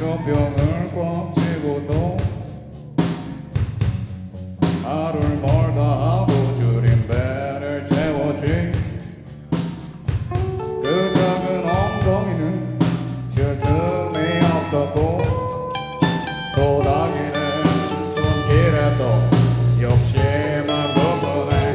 저 병을 꽉 쥐고서 하루를 멀다 하고 줄인 배를 채워지. 그 작은 엉덩이는 쉴 틈이 없었고 도닥이는 손길에 또 욕심만 부푸네.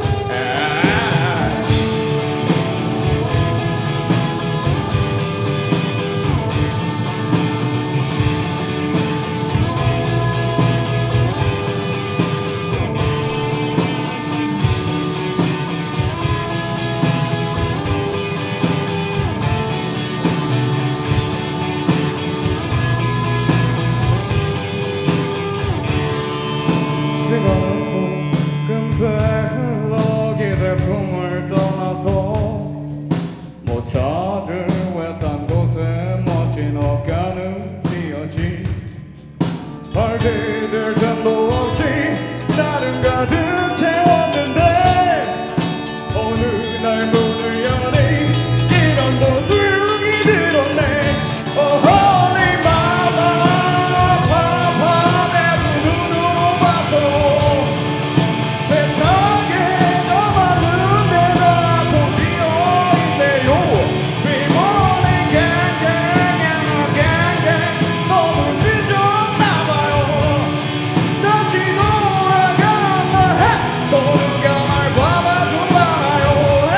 시간은 또 금세 흘러 기댈 품을 떠나서 못 찾을 외딴 곳에 멋진 어가는 지어지. 발 디딜 틈도 없이 나를 가득 채웠는데 어느 날 문을 여니 이런 도둑이 들었네. Oh holy mama, papa, 내 두 눈으로 봐서 세상에 너만은 내가 텅 비어있네요. We morning gang gang and gang gang 너무 늦었나봐요. 다시 돌아간다 해. 또 누가 날 봐봐줬잖아요.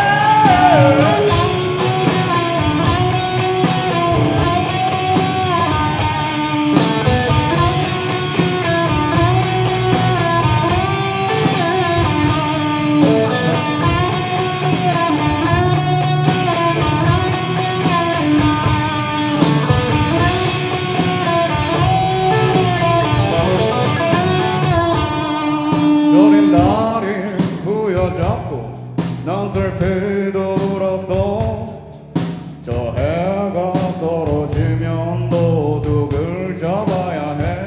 저린 다리를 부여잡고 난 슬피 돌았어. 저 해가 떨어지면 도둑을 잡아야 해.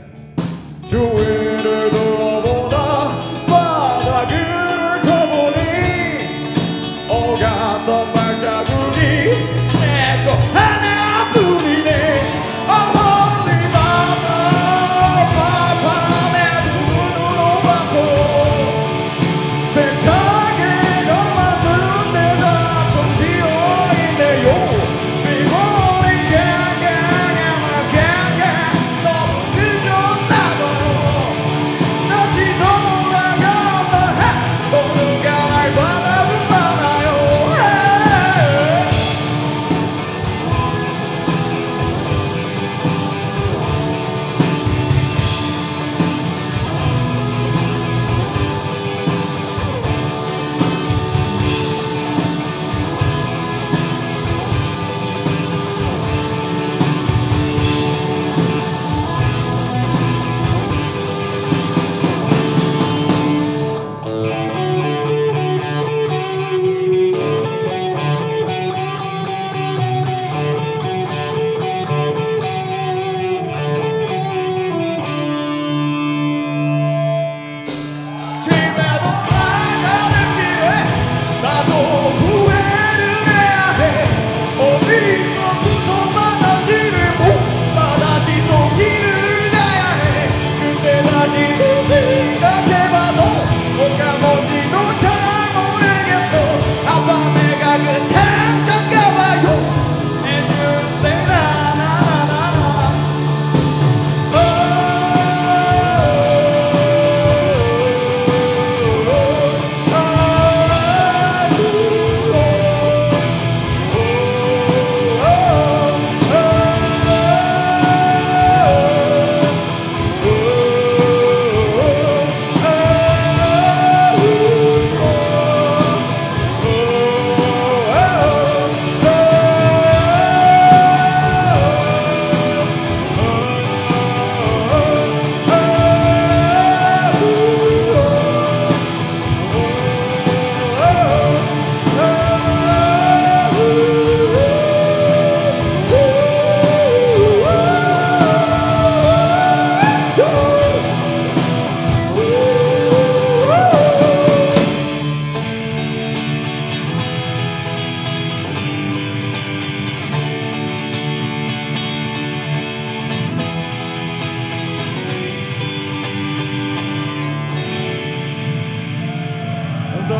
주위를 둘러보다 바닥을 쳐보니 오갔던 발자국이 내 거 하나뿐이네. Oh holy mama, papa, 내 두 눈으로 봐서 세상에 너만은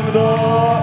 감사합니다.